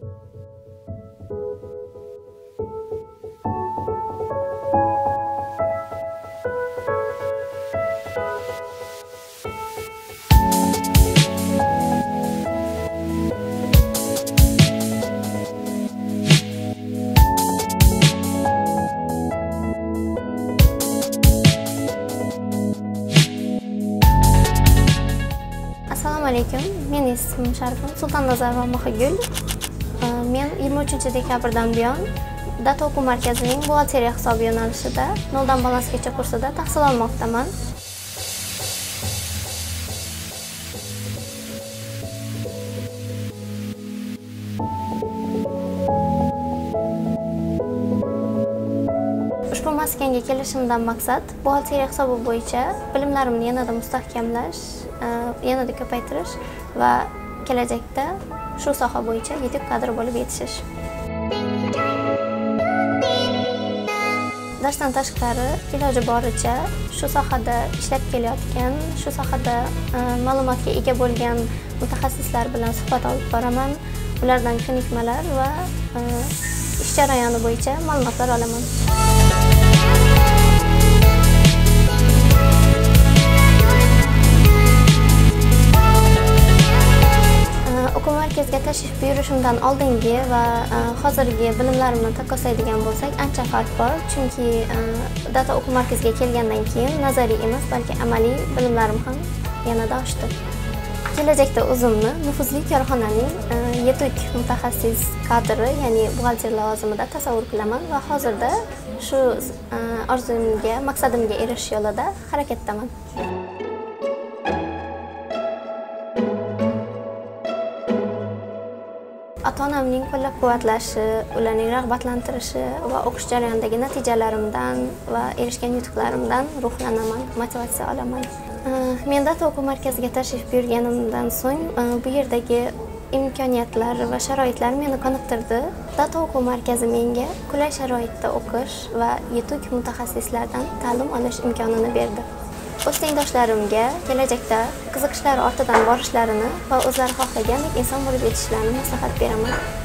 Assalomu alaykum. Mening ismim Sharifam Sultonnazarova Mahigul. Men 23 dekabrdan buyon Data o'quv markazining buxgalteriya hisobi yo'nalishida noldan balansgacha kursida tahsil olmoqdaman. Ushbu maskanga kelishimdan maqsad buxgalteriya hisobi bo'yicha bilimlarimni yanada mustahkamlash, yanada ko'paytirish va kelajakda shu soha bo'yicha yetuk kadr bo'lib yetishish. Darsdan tashqari iloji boricha shu sohada ishlab kelayotgan, shu sohada ma'lumotga ega bo'lgan mutaxassislar bilan suhbat olib boraman. Ulardan ko'nikmalar va ish jarayoni bo'yicha ma'lumotlar olaman. O'quv markaziga tashrif buyurishimdan oldingi va hozirgi bilimlarimni taqqoslaydigan bo'lsak, ancha farq bor. Chunki data o'quv markaziga kelgandan keyin nazariy emas, balki amaliy bilimlarim ham yanada oshdi. Kelajakda o'zimni nufuzli korxonaning yetuk mutaxassis kadri, ya'ni buxgalter lavozimida tasavvur qilaman va hozirda shu orzumga, maqsadimga erishish yo'lida harakatdaman. Ota-onamning qo'llab-quvvatlashi, ularning rag'batlantirishi va o'qish jarayonidagi natijalarimdan va erishgan yutuqlarimdan ruhlanaman, motivatsiya olaman. Men data o'quv markaziga tashrif buyurganimdan so'ng bu yerdagi imkoniyatlar va sharoitlar meni qoniqtirdi. Data o'quv markazi menga qulay sharoitda o'qish va yetuk mutaxassislardan ta'lim olish imkonini berdi. O'z tengdoshlarimga kelajakda qiziqishlari ortidan borishlarini va o'zlari xohlagandek inson bo'lib yetishlarini maslahat beraman.